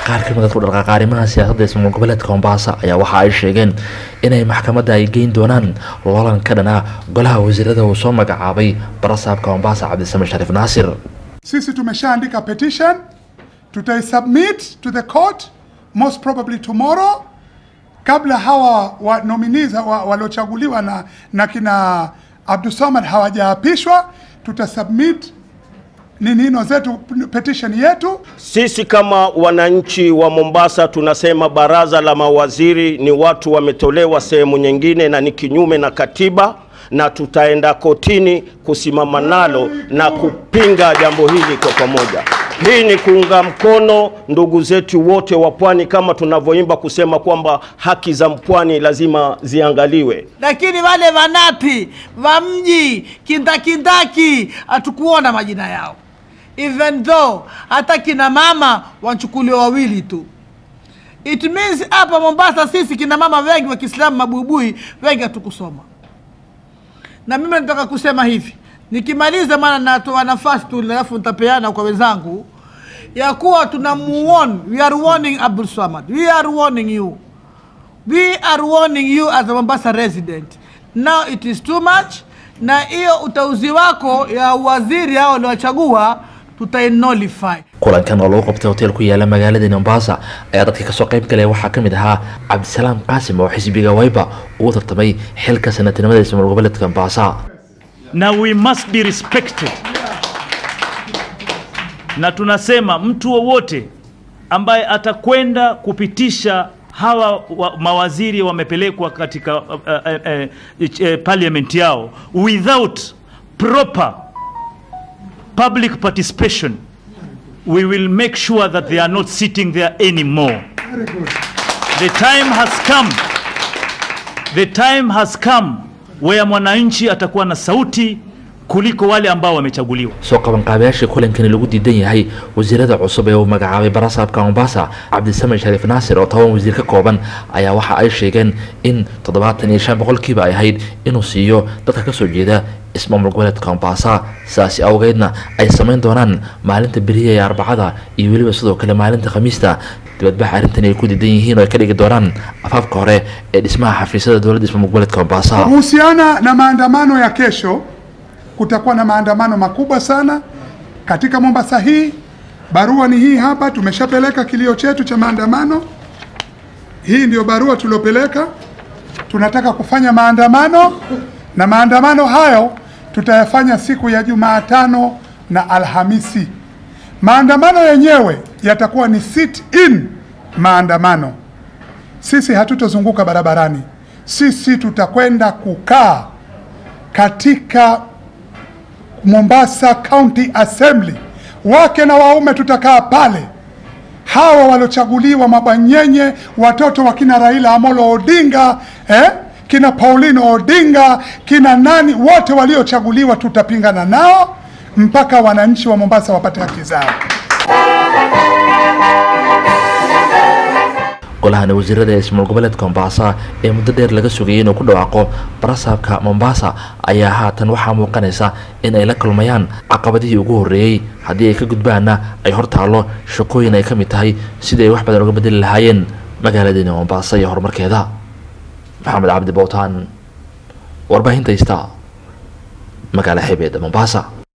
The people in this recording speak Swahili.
qaar ka mid ah dhaqaaqaarimaha siyaasadda ismaamul goboleedka Mombasa ayaa waxa ay sheegeen inay maxkamadda ay geyn doonaan loolan ka dhana golaha wasiirada uu soo magacaabay barasaabka Mombasa Cabdisamed Sharif Naasir. Sisi tumeshaandika petition, submit to the court most probably tomorrow, kabla hawa wa nominees waliochaguliwa na kina Abdulsamad hawajaapishwa. Tutasubmit nino zetu, petition yetu. Sisi kama wananchi wa Mombasa tunasema baraza la mawaziri ni watu wametolewa sehemu nyingine na ni kinyume na katiba, na tutaenda kotini kusimama nalo na kupinga jambo hili kwa pamoja. Hii ni kuunga mkono ndugu zetu wote wa pwani, kama tunavyoimba kusema kwamba haki za mpwani lazima ziangaliwe. Lakini wale wanati wa mji kindaki hatukuona majina yao, even though hata kina mama wanchukuliwa wawili tu. It means hapa Mombasa sisi kina mama wengi wa Kiislamu mabubui wengi hatukusoma. Na mimi nataka kusema hivi, nikimaliza maana natoa nafasi tu alafu nitapeana kwa wenzangu, ya kuwa tunamuon, we are warning Abdulsamad, we are warning you, we are warning you as a Mombasa resident. Now it is too much, na hiyo utauzi wako ya waziri hao waliochagua tutai-nullify. kulankan oo loo qabtay hotel ku yaala magaalada Mombasa ayaa dadka ka soo qayb galay waxa kamid ahaa Cabdisalaam Qaasim oo xisbiga Wiper uu tartamay xilka sanatinimada ismaamul goboleedka Mombasa. Now we must be respected. Na tunasema mtu wowote ambaye atakwenda kupitisha hawa mawaziri wamepelekwa katika parliament yao without proper public participation, we will make sure that they are not sitting there anymore. The time has come where mwananchi atakuwa na sauti kuliko wale ambao wamechaguliwa. Soo qaban qaabayaasha kulankan lagu diidan yahay wasiirada cusub ee uu magacaabay barasaabka Mombasa Cabdisamed Sharif Naasir oo 10 wasiir ka kooban ayaa waxa ay sheegeen in 75% ay ahayd inuu siiyo dadka ka soo jeeda ismaamul goboleedka Mombasa. saasi awgeedna ay sameyn doonaan maalinta beriya ee Arbacada iyo waliba sidoo kale maalinta Khamiista dibadbax arrintan ay ku diidan yihiin oo ay ka dhigi doonaan afafka hore ee dhismaha xafiisyada dawladda ismaamul goboleedka Mombasa. Kuhusiana na maandamano ya kesho, kutakuwa na maandamano makubwa sana katika Mombasa hii. Barua ni hii hapa, tumeshapeleka kilio chetu cha maandamano. Hii ndio barua tuliopeleka. Tunataka kufanya maandamano, na maandamano hayo tutayafanya siku ya Jumatano na Alhamisi. Maandamano yenyewe yatakuwa ni sit in maandamano. Sisi hatutozunguka barabarani. Sisi tutakwenda kukaa katika Mombasa County Assembly. Wake na waume tutakaa pale. Hawa waliochaguliwa mabanyenye, watoto wa kina Raila Amolo Odinga, kina Paulino Odinga, kina nani, wote waliochaguliwa tutapingana nao mpaka wananchi wa Mombasa wapate haki zao. golaha wasiirada ismaamul goboleedka Mombasa ee muddo dheer laga sugayay inuu ku dhawaaqo barasaabka Mombasa ayaa haatan waxa muuqanaysa in ay la kulmayaan caqabadihii ugu horeeyay. haddii ay ka gudbaana ay hortaalo shaqooyin ay kamid tahay sidii ay wax badan uga bedeli lahaayeen magaalada Mombasa iyo horumarkeeda. Maxamed Cabdi Bowtaan, warbaahinta Star, magaalada xeebeeda Mombasa.